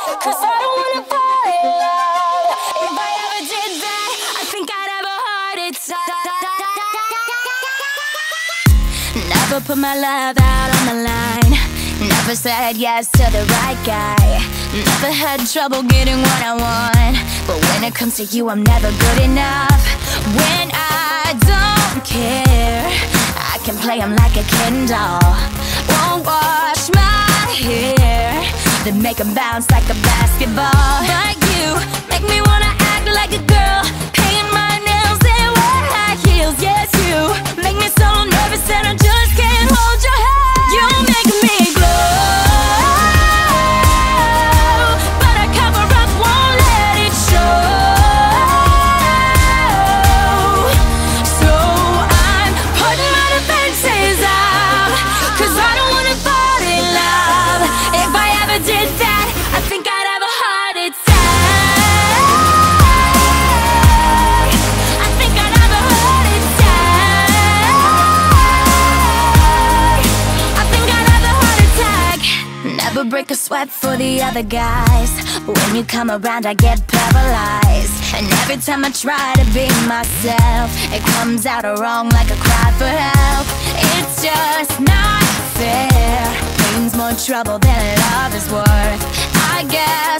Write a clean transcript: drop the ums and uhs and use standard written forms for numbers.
'cause I don't wanna fall in love. If I ever did that, I think I'd have a heart attack. Never put my love out on the line. Never said yes to the right guy. Never had trouble getting what I want. But when it comes to you, I'm never good enough. When I don't care, I can play him like a Ken doll. Won't wash my hair, then make him bounce like a basketball. But you make me wanna act like a girl, paint my nails and wear high heels. Yes, you make me so nervous that I just can't hold your hand. You make me glow, but I cover up, won't let it show. So I'm putting my defenses out, 'cause I don't wanna fall in love. If I ever did that, I think I'd have a heart attack. I think I'd have a heart attack. I think I'd have a heart attack. Never break a sweat for the other guys. When you come around, I get paralyzed. And every time I try to be myself, it comes out wrong like a cry for help. It's just not fair. Pain's more trouble than love is worth. I guess